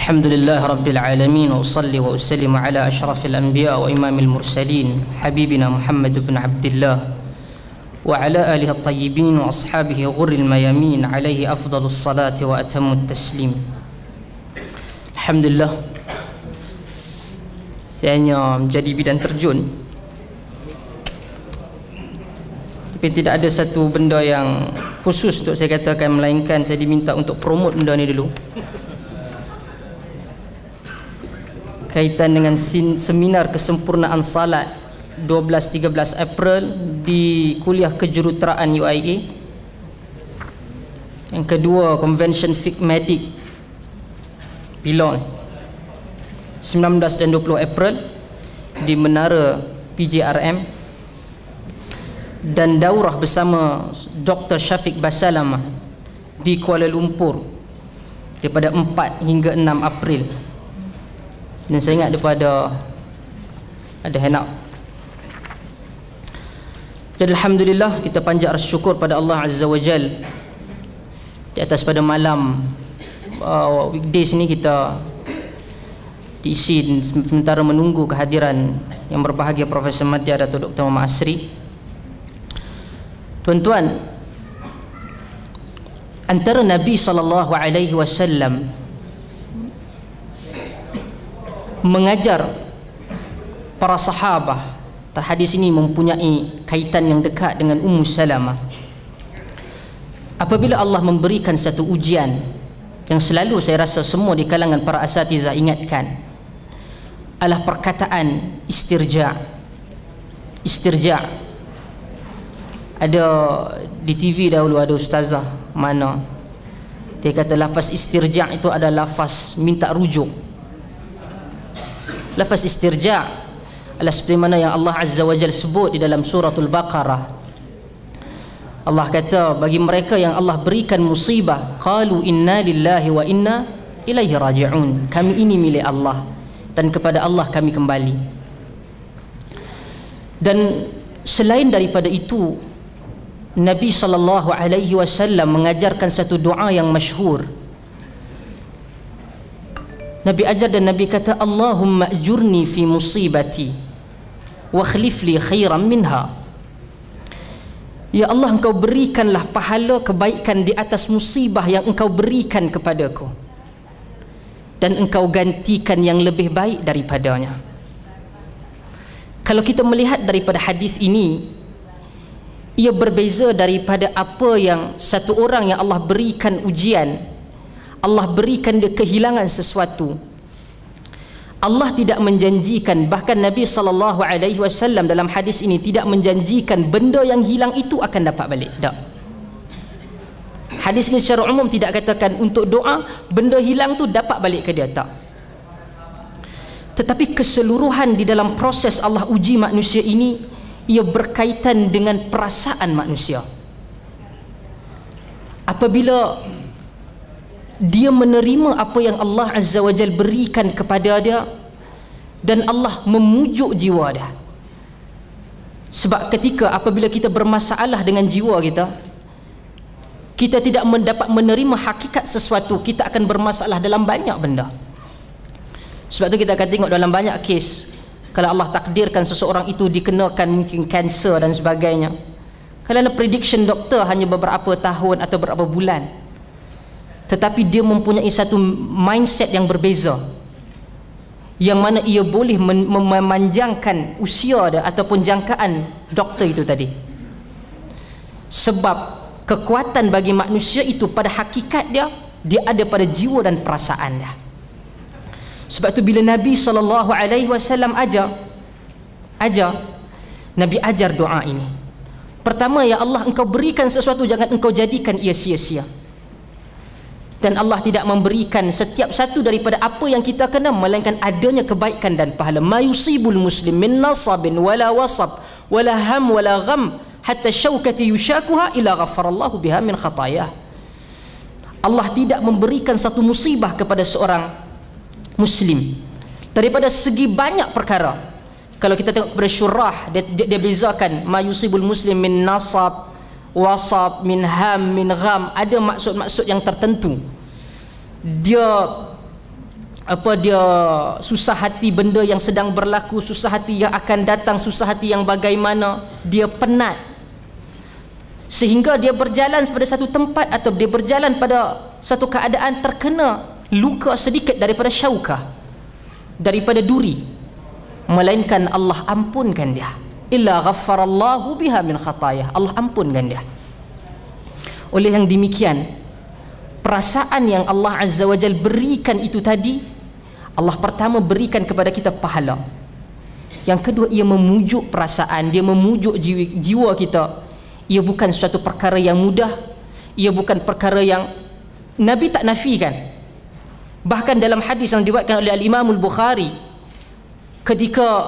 Alhamdulillah Rabbil Alamin, wa usalli wa usallimu ala ashrafil anbiya wa imamil mursalin habibina Muhammad ibn Abdullah wa ala alihi at-tayyibin wa ashabihi ghurril mayamin alaihi afdalus salati wa atammut taslim. Alhamdulillah, saya hanya menjadi bidan terjun, tapi tidak ada satu benda yang khusus untuk saya katakan, melainkan saya diminta untuk promote benda ni dulu kaitan dengan seminar kesempurnaan salat 12-13 April di kuliah kejuruteraan UIA. Yang kedua, Convention Fiqh Medik Pilon 19 dan 20 April di Menara PJRM, dan daurah bersama Dr. Syafiq Basalamah di Kuala Lumpur daripada 4 hingga 6 April. Dan saya ingat daripada ada hendak. Jadi alhamdulillah, kita panjat rasa syukur pada Allah Azza wa Jal di atas pada malam weekdays ni kita diisi sementara menunggu kehadiran yang berbahagia Profesor Madya Dato' Dr. Muhammad Asri. Tuan-tuan, antara Nabi SAW mengajar para sahabah, hadis ini mempunyai kaitan yang dekat dengan Ummu Salamah. Apabila Allah memberikan satu ujian yang selalu saya rasa semua di kalangan para asatizah ingatkan, adalah perkataan istirja'. Istirja' ada di TV dahulu, ada ustazah mana dia kata lafaz istirja' itu adalah lafaz minta rujuk. Lafaz istirja' adalah seperti mana yang Allah Azza wa Jalla sebut di dalam suratul Baqarah. Allah kata, bagi mereka yang Allah berikan musibah, qalu inna lillahi wa inna ilaihi raji'un, kami ini milik Allah dan kepada Allah kami kembali. Dan selain daripada itu, Nabi SAW mengajarkan satu doa yang masyhur. Nabi ajar dan Nabi kata, Allahumma ajurni fi musibati wa khlif li khairan minha. Ya Allah, engkau berikanlah pahala kebaikan di atas musibah yang engkau berikan kepadaku, dan engkau gantikan yang lebih baik daripadanya. Kalau kita melihat daripada hadis ini, ia berbeza daripada apa yang satu orang yang Allah berikan ujian, Allah berikan dia kehilangan sesuatu. Allah tidak menjanjikan, bahkan Nabi SAW dalam hadis ini tidak menjanjikan benda yang hilang itu akan dapat balik. Tak. Hadis ini secara umum tidak katakan untuk doa benda hilang tu dapat balik ke dia, tak. Tetapi keseluruhan di dalam proses Allah uji manusia ini, ia berkaitan dengan perasaan manusia. Apabila dia menerima apa yang Allah Azza wa Jal berikan kepada dia, dan Allah memujuk jiwa dia. Sebab ketika apabila kita bermasalah dengan jiwa kita, kita tidak mendapat menerima hakikat sesuatu, kita akan bermasalah dalam banyak benda. Sebab tu kita akan tengok dalam banyak kes, kalau Allah takdirkan seseorang itu dikenakan mungkin kanser dan sebagainya, kalau prediction doktor hanya beberapa tahun atau beberapa bulan, tetapi dia mempunyai satu mindset yang berbeza, yang mana ia boleh memanjangkan usia dia ataupun jangkaan doktor itu tadi. Sebab kekuatan bagi manusia itu pada hakikat dia ada pada jiwa dan perasaan dia. Sebab tu bila Nabi SAW ajar, Nabi ajar doa ini. Pertama, ya Allah, engkau berikan sesuatu, jangan engkau jadikan ia sia-sia. Dan Allah tidak memberikan setiap satu daripada apa yang kita kena, melainkan adanya kebaikan dan pahala. Ma yusibul muslim min nasabin wala wasab wala ham wala gham hatta syaukati yushakuha ila ghafarallahu biha min khatayah. Allah tidak memberikan satu musibah kepada seorang muslim daripada segi banyak perkara. Kalau kita tengok kepada syurah, dia bezakan ma yusibul muslim min nasab, wasab, min ham, min gham. Ada maksud-maksud yang tertentu. Dia apa dia susah hati benda yang sedang berlaku, susah hati yang akan datang, susah hati yang bagaimana, dia penat sehingga dia berjalan pada satu tempat atau dia berjalan pada satu keadaan terkena luka sedikit daripada syaukah, daripada duri, melainkan Allah ampunkan dia. Illa ghaffarallahu biha min khatayah, Allah ampunkan dia. Oleh yang demikian, perasaan yang Allah Azza wa Jal berikan itu tadi, Allah pertama berikan kepada kita pahala. Yang kedua, ia memujuk perasaan, dia memujuk jiwa kita. Ia bukan suatu perkara yang mudah, ia bukan perkara yang Nabi tak nafikan. Bahkan dalam hadis yang diriwayatkan oleh Al-Imam Al-Bukhari, ketika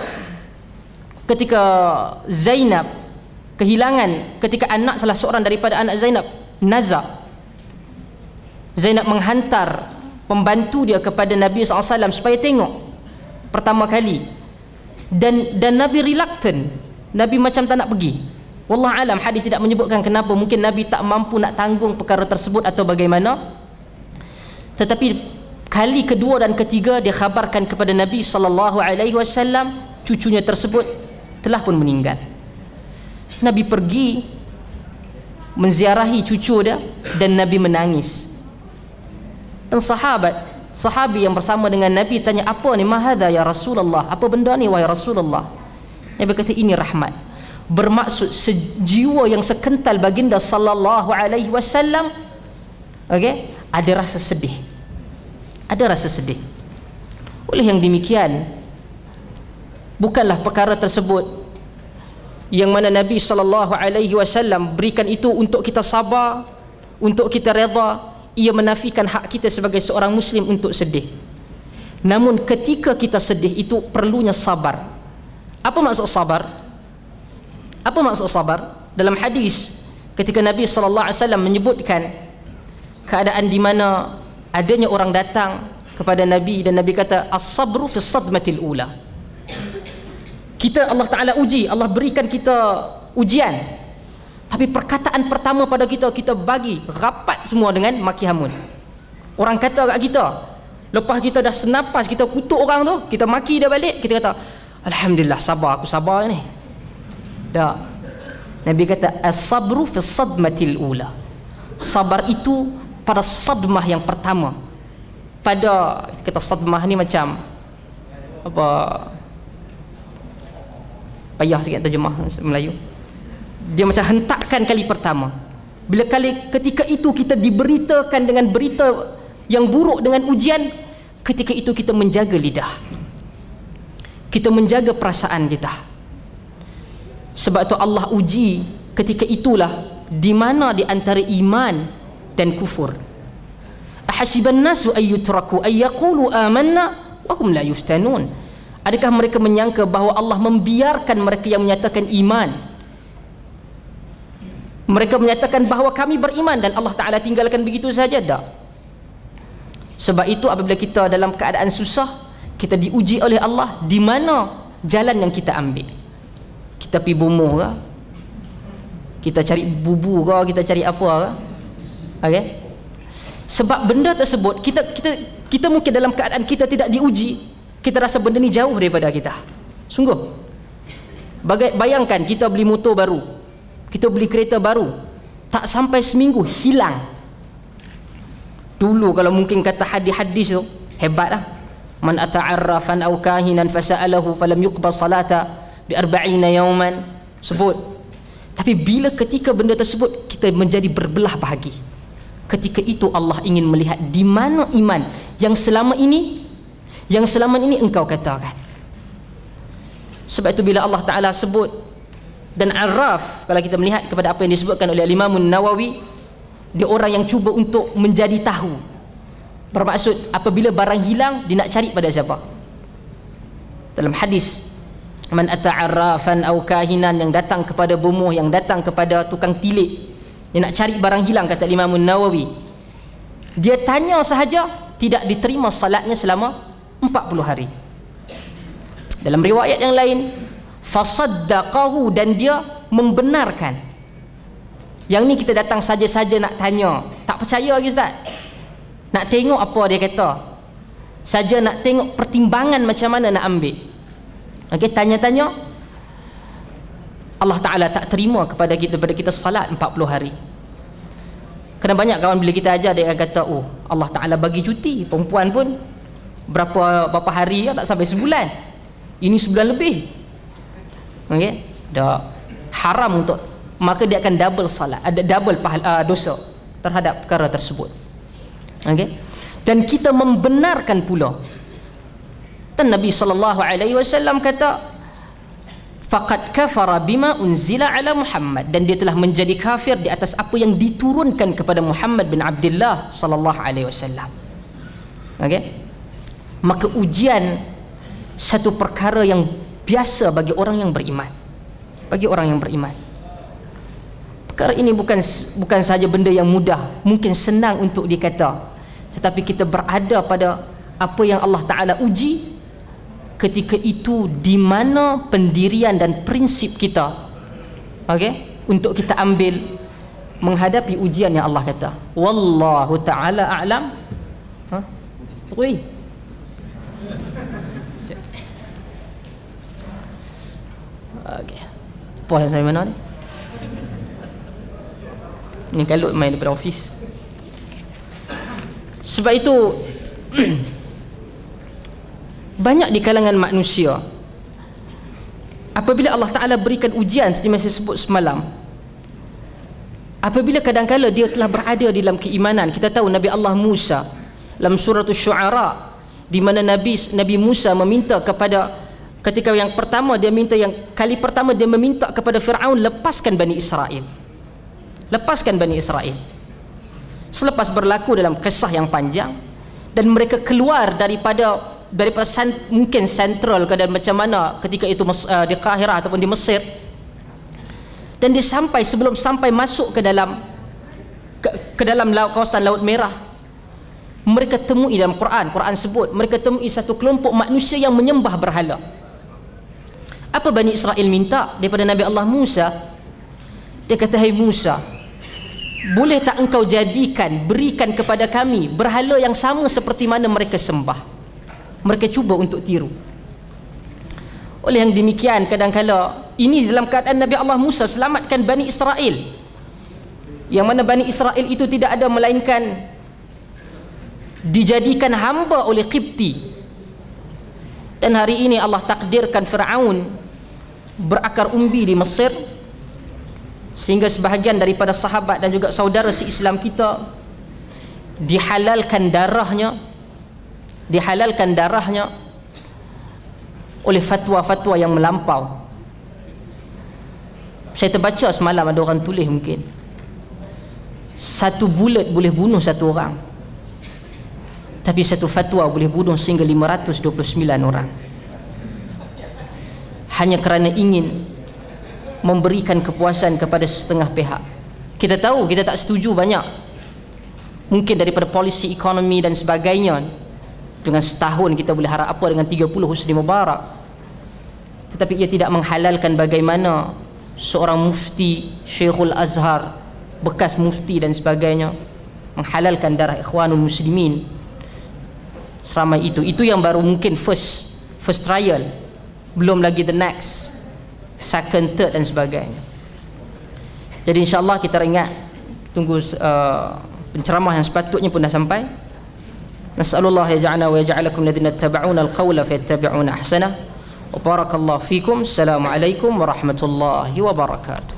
Zainab kehilangan, ketika anak salah seorang daripada anak Zainab nazak, Zainab menghantar pembantu dia kepada Nabi SAW supaya tengok pertama kali, dan Nabi reluctant, Nabi macam tak nak pergi. Wallah alam, hadis tidak menyebutkan kenapa, mungkin Nabi tak mampu nak tanggung perkara tersebut atau bagaimana. Tetapi kali kedua dan ketiga dia khabarkan kepada Nabi SAW cucunya tersebut telah pun meninggal. Nabi pergi menziarahi cucu dia dan Nabi menangis. Dan sahabi yang bersama dengan Nabi tanya, apa ni, mahadha ya Rasulullah, apa benda ni wahai Rasulullah? Nabi kata, ini rahmat. Bermaksud sejiwa yang sekental baginda sallallahu alaihi wasallam, okey, ada rasa sedih, ada rasa sedih. Oleh yang demikian, bukanlah perkara tersebut yang mana Nabi sallallahu alaihi wasallam berikan itu untuk kita sabar, untuk kita redha. Ia menafikan hak kita sebagai seorang muslim untuk sedih. Namun ketika kita sedih itu perlunya sabar. Apa maksud sabar? Apa maksud sabar? Dalam hadis ketika Nabi sallallahu alaihi wasallam menyebutkan keadaan di mana adanya orang datang kepada Nabi dan Nabi kata, as-sabru fi sadmatil ula. Kita, Allah Taala uji, Allah berikan kita ujian, tapi perkataan pertama pada kita, kita bagi rapat semua dengan maki hamun. Orang kata kat kita, lepas kita dah senapas, kita kutuk orang tu, kita maki dia balik, kita kata, alhamdulillah, sabar, aku sabar ni. Tak. Nabi kata, as-sabru fi sadmatil ula. Sabar itu pada sadmah yang pertama. Pada, kata sadmah ni macam apa, payah sikit terjemah Melayu. Dia macam hentakan kali pertama. Bila ketika itu kita diberitakan dengan berita yang buruk, dengan ujian, ketika itu kita menjaga lidah, kita menjaga perasaan kita. Sebab tu Allah uji ketika itulah di mana di antara iman dan kufur. Ahasiban nasu ay yutraku ay yaqulu amanna wa hum la yuftanun. Adakah mereka menyangka bahawa Allah membiarkan mereka yang menyatakan iman, mereka menyatakan bahawa kami beriman, dan Allah Ta'ala tinggalkan begitu saja? Tak. Sebab itu apabila kita dalam keadaan susah, kita diuji oleh Allah di mana jalan yang kita ambil. Kita pergi bumuh ke, kita cari bubu ke, kita cari apa ke, okay? Sebab benda tersebut kita mungkin dalam keadaan kita tidak diuji, kita rasa benda ni jauh daripada kita. Sungguh, bayangkan kita beli motor baru, kita beli kereta baru, tak sampai seminggu hilang. Dulu kalau mungkin kata hadis tu hebat lah, man ata'arrafan aw kahinan fasa'alahu falam yuqbal salata bi 40 yawman, sebut. Tapi bila ketika benda tersebut kita menjadi berbelah bahagi, ketika itu Allah ingin melihat di mana iman yang selama ini engkau katakan. Sebab itu bila Allah Ta'ala sebut, dan Araf, kalau kita melihat kepada apa yang disebutkan oleh Imam Nawawi, dia orang yang cuba untuk menjadi tahu. Bermaksud apabila barang hilang, dia nak cari pada siapa. Dalam hadis, man ata'arrafan aw kahinan, yang datang kepada bumuh, yang datang kepada tukang tilik, dia nak cari barang hilang, kata Imam Nawawi. Dia tanya sahaja, tidak diterima salatnya selama 40 hari. Dalam riwayat yang lain, fasaddaqahu, dan dia membenarkan. Yang ni kita datang saja-saja nak tanya, tak percaya lagi Ustaz, nak tengok apa dia kata. saja nak tengok pertimbangan macam mana nak ambil. Okey, tanya-tanya, Allah Ta'ala tak terima kepada kita salat 40 hari. Kerana banyak kawan bila kita ajar, dia kata, oh Allah Ta'ala bagi cuti perempuan pun berapa hari tak sampai sebulan, ini sebulan lebih. Okey, dah haram untuk, maka dia akan double salat, ada double dosa terhadap perkara tersebut. Okey, dan kita membenarkan pula, dan Nabi SAW kata, faqad kafara bima unzila ala Muhammad, dan dia telah menjadi kafir di atas apa yang diturunkan kepada Muhammad bin Abdullah sallallahu alaihi wasallam. Okey, maka ujian satu perkara yang biasa bagi orang yang beriman. Bagi orang yang beriman, perkara ini bukan sahaja benda yang mudah, mungkin senang untuk dikata, tetapi kita berada pada apa yang Allah Ta'ala uji. Ketika itu di mana pendirian dan prinsip kita, okey, untuk kita ambil menghadapi ujian yang Allah kata. Wallahu ta'ala a'lam. Terus. Okey. Apa yang saya mana ni? Ni kalau main daripada office. Sebab itu banyak di kalangan manusia, apabila Allah Ta'ala berikan ujian seperti yang saya sebut semalam, apabila kadang-kala dia telah berada di dalam keimanan. Kita tahu Nabi Allah Musa dalam surah Asy-Syu'ara, di mana Nabi Musa meminta kepada, ketika yang pertama dia minta, yang kali pertama dia meminta kepada Fir'aun, lepaskan Bani Israel, lepaskan Bani Israel. Selepas berlaku dalam kisah yang panjang, dan mereka keluar daripada mungkin sentral ke, dan macam mana ketika itu di Kahirah ataupun di Mesir, dan dia sebelum sampai masuk ke dalam kawasan Laut Merah, mereka temui dalam Quran sebut, mereka temui satu kelompok manusia yang menyembah berhala. Apa Bani Israel minta daripada Nabi Allah Musa? Dia kata, hai Musa, boleh tak engkau berikan kepada kami berhala yang sama seperti mana mereka sembah? Mereka cuba untuk tiru. Oleh yang demikian, kadang-kala ini dalam keadaan Nabi Allah Musa selamatkan Bani Israel, yang mana Bani Israel itu tidak ada melainkan dijadikan hamba oleh Qibti. Dan hari ini Allah takdirkan Fir'aun berakar umbi di Mesir, sehingga sebahagian daripada sahabat dan juga saudara se-Islam kita dihalalkan darahnya oleh fatwa-fatwa yang melampau. Saya terbaca semalam, ada orang tulis, mungkin satu bulat boleh bunuh satu orang, tapi satu fatwa boleh bunuh sehingga 529 orang, hanya kerana ingin memberikan kepuasan kepada setengah pihak. Kita tahu, kita tak setuju banyak, mungkin daripada polisi ekonomi dan sebagainya. Dengan setahun kita boleh harap apa dengan 30 Husni Mubarak, tetapi ia tidak menghalalkan bagaimana seorang mufti, Syekhul Azhar, bekas mufti dan sebagainya, menghalalkan darah Ikhwanul Muslimin seramai itu. Itu yang baru mungkin first trial, belum lagi the next, second, third dan sebagainya. Jadi insyaAllah kita ingat, tunggu penceramah yang sepatutnya pun dah sampai. Nas'alullah yaj'alna wa yaj'alakum ladina ittaba'una al-qawla fayattabi'una ahsana. Wa barakallahu fikum. Assalamualaikum warahmatullahi wabarakatuh.